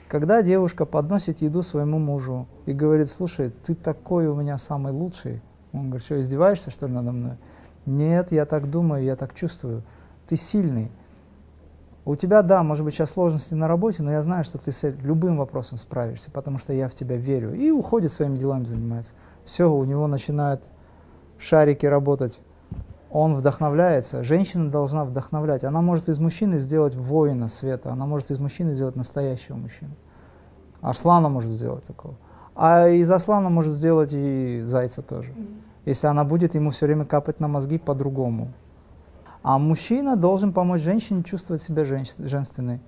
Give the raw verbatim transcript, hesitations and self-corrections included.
Когда девушка подносит еду своему мужу и говорит: слушай, ты такой у меня самый лучший. Он говорит: что, издеваешься, что ли, надо мной? Нет, я так думаю, я так чувствую. Ты сильный. У тебя, да, может быть, сейчас сложности на работе, но я знаю, что ты с любым вопросом справишься, потому что я в тебя верю. И уходит, своими делами занимается. Все, у него начинают шарики работать. Он вдохновляется. Женщина должна вдохновлять. Она может из мужчины сделать воина света, она может из мужчины сделать настоящего мужчину. Арслана может сделать такого. А из Аслана может сделать и зайца тоже, если она будет ему все время капать на мозги по-другому. А мужчина должен помочь женщине чувствовать себя женственной.